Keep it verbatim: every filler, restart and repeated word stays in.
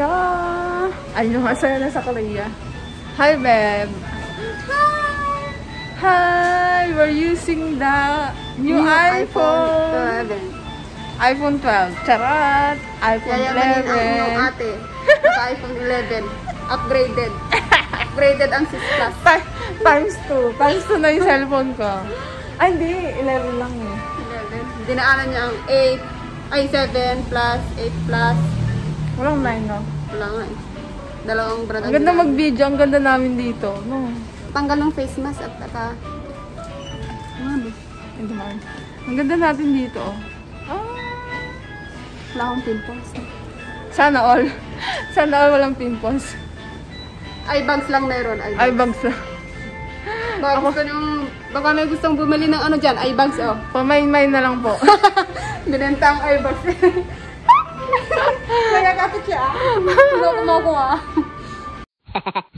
Tara! Ay, masaya na sa Korea. Hi, babe! Hi! Hi! We're using the new, new iPhone. iPhone iPhone twelve. Charat! iPhone eleven. Yayamanin ang ate. Sa iPhone eleven. Upgraded. Upgraded ang six plus. Times two. Times two na yung cellphone ko. Ay, hindi. eleven lang eh. eleven. Dinaanan niya ang eight. Ay, seven plus, eight plus. Walang nine, no? Wala nga eh. Dalawang brad. Ang ganda mag-video. Ang ganda namin dito. No. Tanggal ng face mask at saka... Ano? Ang ganda natin dito, oh. Ah. Wala akong pimples. Sana all. Sana all walang pimples. Eye bags lang meron. Eye bags lang. Baka gusto niyong... Baka may gustong bumili ng ano dyan. Eye bags, oh. Pamain-main na lang po. Binenta ang eye bags. Kaya kapit siya, ah. Tulog mo ko, ah.